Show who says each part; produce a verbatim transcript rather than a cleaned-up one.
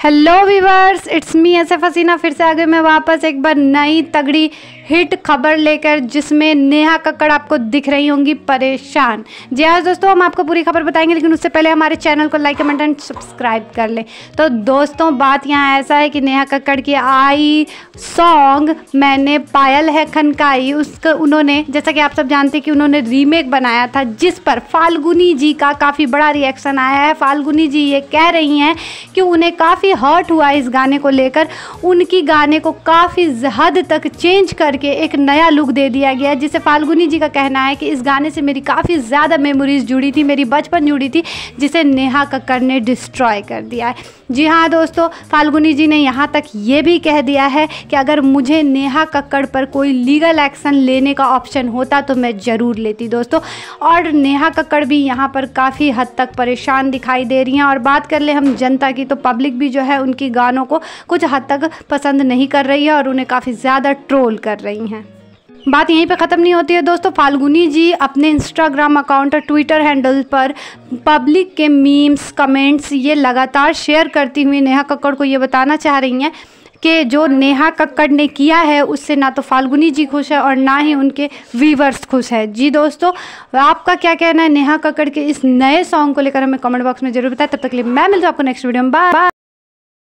Speaker 1: Hello viewers, it's me ऐसे हसीना फिर से आ गई मैं वापस एक बार नई तगड़ी हिट खबर लेकर, जिसमें नेहा कक्कड़ आपको दिख रही होंगी परेशान। जी हाँ दोस्तों, हम आपको पूरी खबर बताएंगे, लेकिन उससे पहले हमारे चैनल को लाइक कमेंट एंड सब्सक्राइब कर लें। तो दोस्तों बात यहाँ ऐसा है कि नेहा कक्कड़ की आई सॉन्ग मैंने पायल है खनकाई, उसका उन्होंने, जैसा कि आप सब जानते हैं कि उन्होंने रीमेक बनाया था, जिस पर फाल्गुनी जी का काफ़ी बड़ा रिएक्शन आया है। फाल्गुनी जी ये कह रही हैं कि उन्हें काफ़ी हर्ट हुआ इस गाने को लेकर, उनकी गाने को काफ़ी हद तक चेंज करके एक नया लुक दे दिया गया, जिसे फाल्गुनी जी का कहना है कि इस गाने से मेरी काफ़ी ज़्यादा मेमोरीज जुड़ी थी, मेरी बचपन जुड़ी थी, जिसे नेहा कक्कड़ ने डिस्ट्रॉय कर दिया है। जी हाँ दोस्तों, फाल्गुनी जी ने यहाँ तक ये भी कह दिया है कि अगर मुझे नेहा कक्कड़ पर कोई लीगल एक्शन लेने का ऑप्शन होता तो मैं ज़रूर लेती दोस्तों। और नेहा कक्कड़ भी यहाँ पर काफ़ी हद तक परेशान दिखाई दे रही हैं। और बात कर ले हम जनता की, तो पब्लिक भी जो है उनकी गानों को कुछ हद तक पसंद नहीं कर रही है और उन्हें काफ़ी ज़्यादा ट्रोल कर रही हैं। बात यहीं पे ख़त्म नहीं होती है दोस्तों। फाल्गुनी जी अपने इंस्टाग्राम अकाउंट और ट्विटर हैंडल पर पब्लिक के मीम्स, कमेंट्स ये लगातार शेयर करती हुई नेहा कक्कड़ को ये बताना चाह रही हैं कि जो नेहा कक्कड़ ने किया है उससे ना तो फाल्गुनी जी खुश है और ना ही उनके व्यूवर्स खुश है। जी दोस्तों, आपका क्या कहना है नेहा कक्कड़ के इस नए सॉन्ग को लेकर हमें कमेंट बॉक्स में जरूर बताएं। तब तक के लिए मैं मिलती हूँ आपको नेक्स्ट वीडियो में। बाय।